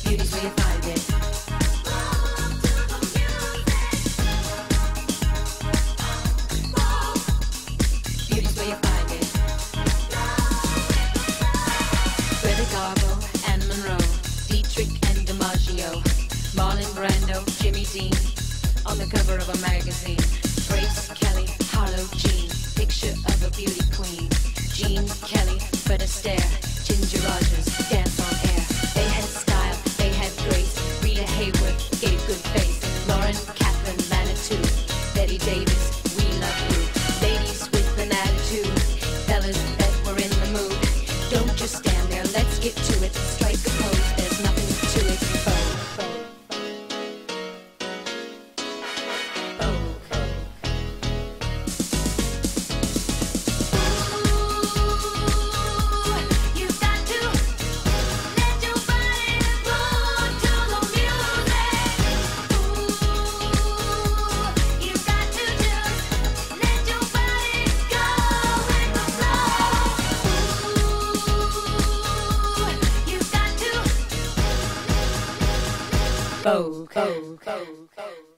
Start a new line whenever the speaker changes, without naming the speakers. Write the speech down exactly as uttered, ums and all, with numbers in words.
Beauty's where you find it. Beauty's where you find it. Greta Garbo and Monroe, Dietrich and DiMaggio, Marlon Brando, Jimmy Dean, on the cover of a magazine. Grace Kelly, Harlow Jean, picture of a beauty queen. Jean Kelly, Fred Astaire, Ginger Rogers, dance on air. They had style, they had grace. Rita Hayworth gave good face. Lauren Catherine Manitou, Betty Davis, we love you. Ladies with an attitude, fellas that were in the mood. Don't just stand there, let's get to it. Strike a pose, there's nothing to it. Vogue, vogue. Vogue, vogue, vogue, vogue.